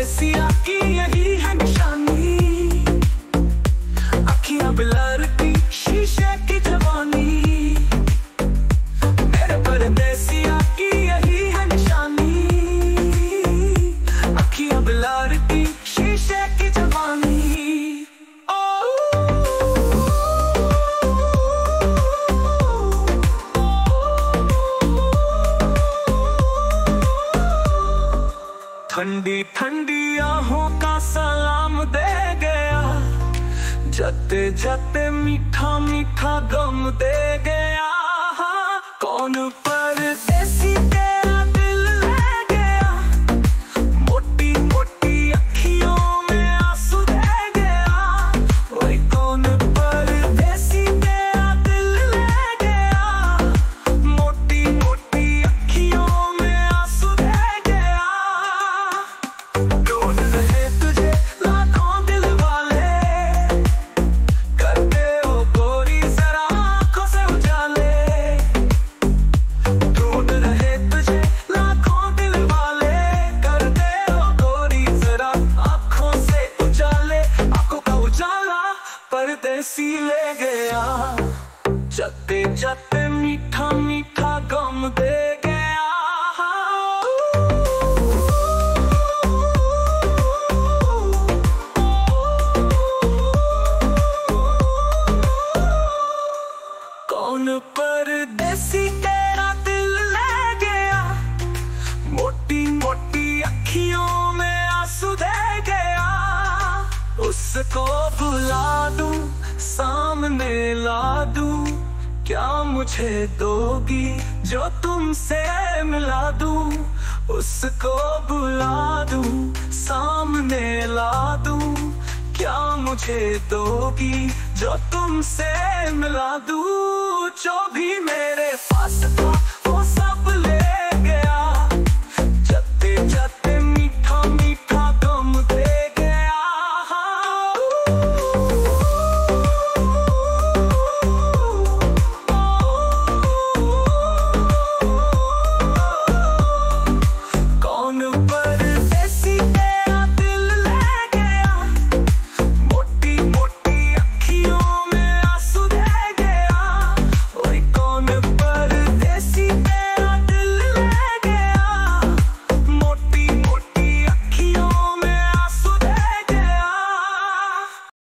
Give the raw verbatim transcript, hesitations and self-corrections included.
परदेसिया की यही है निशानी, अखियां बिलरती शीशे की जवानी। मेरे परदेसिया की यही है निशानी, अखियां बिलरती शीशे की जवानी। ठंडी ठंडी आहों का सलाम दे गया, जते जते मीठा मीठा गम दे गया। कौन परदेसी तेरा दिल ले गया, मोटी मोटी अखियों में आंसू दे गया। वही कौन परदेसी तेरा दिल ले गया, मोटी मोटी अखियों में आंसू दे गया। ढूंढ रहे तुझे लाखों दिल वाले, करते हो गोरी जरा आंखों से उजाले। ढूंढ रहे तुझे लाखों दिल वाले, करते हो गोरी जरा आंखों से उजाले। आंखों का उजाला परदेसी ले गया, जते जते मीठा मीठा गम दे गया। कौन परदेसी तेरा दिल ले गया, मोटी मोटी अखियों में आंसू दे गया। उसको भुला दूं, सामने ला दूं, क्या मुझे दोगी जो तुमसे मिला दूं। उसको भुला दूं, सामने ला दूं, क्या मुझे दोगी जो तुमसे मिला दूं। जो भी मेरे पास था